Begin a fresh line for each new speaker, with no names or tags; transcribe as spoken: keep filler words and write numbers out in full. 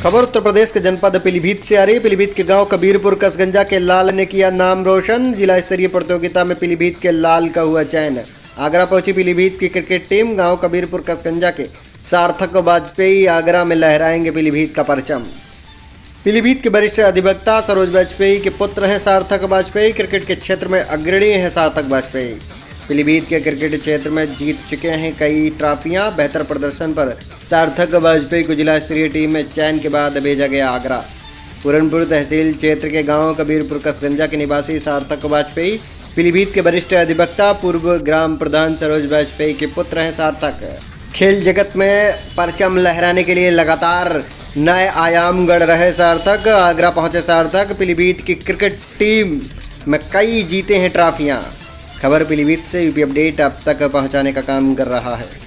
खबर उत्तर प्रदेश के जनपद पीलीभीत से आ रही है। पीलीभीत के गांव कबीरपुर कसगंजा के लाल ने किया नाम रोशन। जिला स्तरीय प्रतियोगिता में पीलीभीत के लाल का हुआ चयन। आगरा पहुंची पीलीभीत की क्रिकेट टीम। गांव कबीरपुर कसगंजा के सार्थक वाजपेयी आगरा में लहराएंगे पीलीभीत का परचम। पीलीभीत के वरिष्ठ अधिवक्ता सरोज वाजपेयी के पुत्र हैं सार्थक वाजपेयी। क्रिकेट के क्षेत्र में अग्रणी हैं सार्थक वाजपेयी। पीलीभीत के क्रिकेट क्षेत्र में जीत चुके हैं कई ट्रॉफियां। बेहतर प्रदर्शन पर सार्थक वाजपेयी को जिला स्तरीय टीम में चयन के बाद भेजा गया आगरा। पूरनपुर तहसील क्षेत्र के गांव कबीरपुर कसगंजा के निवासी सार्थक वाजपेयी पीलीभीत के वरिष्ठ अधिवक्ता पूर्व ग्राम प्रधान सरोज वाजपेयी के पुत्र हैं सार्थक। खेल जगत में परचम लहराने के लिए लगातार नए आयाम गढ़ रहे सार्थक। आगरा पहुंचे सार्थक। पीलीभीत की क्रिकेट टीम में कई जीते हैं ट्रॉफियां। खबर पीलीभीत से यूपी अपडेट अब तक पहुंचाने का काम कर रहा है।